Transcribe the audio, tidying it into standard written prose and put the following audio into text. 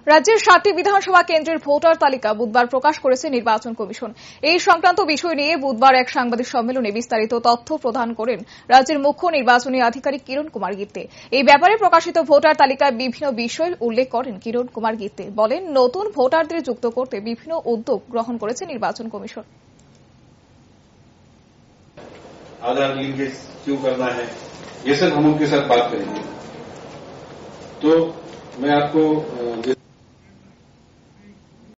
রাজ্যের 7টি বিধানসভা কেন্দ্রের ভোটার তালিকা বুধবার প্রকাশ করেছে নির্বাচন কমিশন। এই সংক্রান্ত বিষয় নিয়ে বুধবার এক সাংবাদিক সম্মেলনে বিস্তারিত তথ্য প্রদান করেন রাজ্যের মুখ্য নির্বাচনী আধিকারিক কিরণ কুমার গিত্তে। এই ব্যাপারে প্রকাশিত ভোটার তালিকায় বিভিন্ন বিষয় উল্লেখ করেন কিরণ কুমার গিত্তে। বলেন, নতুন ভোটারদের যুক্ত করতে বিভিন্ন উদ্যোগ গ্রহণ করেছে নির্বাচন কমিশন। आधार लिंकेज क्यों करना है, ये सब हम उनके साथ बात करेंगे। तो मैं आपको